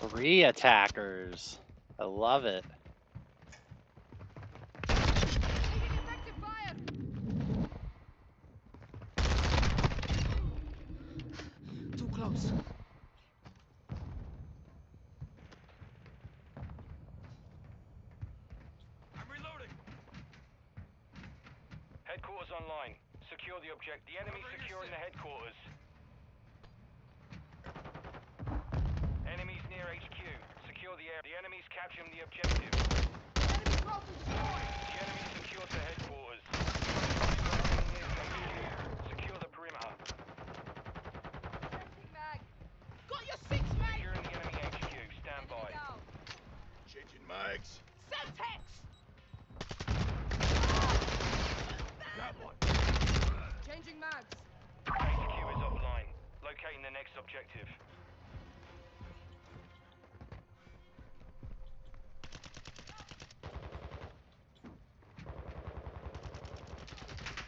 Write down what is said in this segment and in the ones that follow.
3 attackers. I love it. Too close. I'm reloading. Headquarters online. Secure the object. The enemy's securing the headquarters. Enemies near HQ. Secure the area. The enemy's capturing the objective. Enemy broken destroyed. The enemy secures the headquarters. Secure the perimeter. Got your 6, mate. Securing the enemy HQ. Stand by. Down. Changing mags. Semtex. Got one. Changing mags. HQ is offline. Locating the next objective.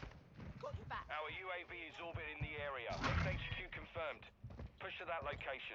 Got your back. Our UAV is orbiting the area. Next HQ confirmed. Push to that location.